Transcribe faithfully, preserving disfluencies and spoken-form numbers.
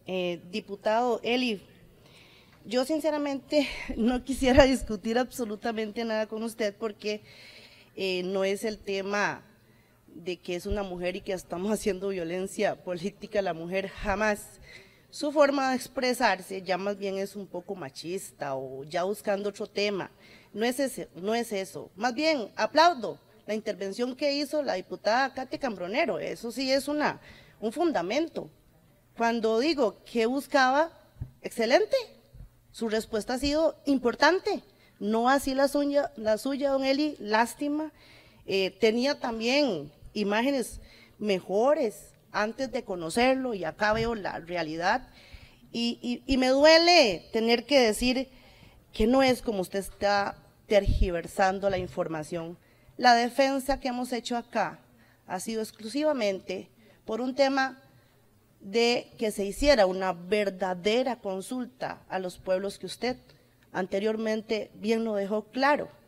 Eh, diputado Eli, yo sinceramente no quisiera discutir absolutamente nada con usted porque eh, no es el tema de que es una mujer y que estamos haciendo violencia política a la mujer, jamás. Su forma de expresarse ya más bien es un poco machista o ya buscando otro tema. No es, ese, no es eso. Más bien, aplaudo la intervención que hizo la diputada Katy Cambronero. Eso sí es una, un fundamento. Cuando digo que buscaba, excelente. Su respuesta ha sido importante. No así la suya, la suya don Eli, lástima. Eh, tenía también imágenes mejores antes de conocerlo y acá veo la realidad. Y, y, y me duele tener que decir que no es como usted está tergiversando la información. La defensa que hemos hecho acá ha sido exclusivamente por un tema de que se hiciera una verdadera consulta a los pueblos que usted anteriormente bien lo dejó claro.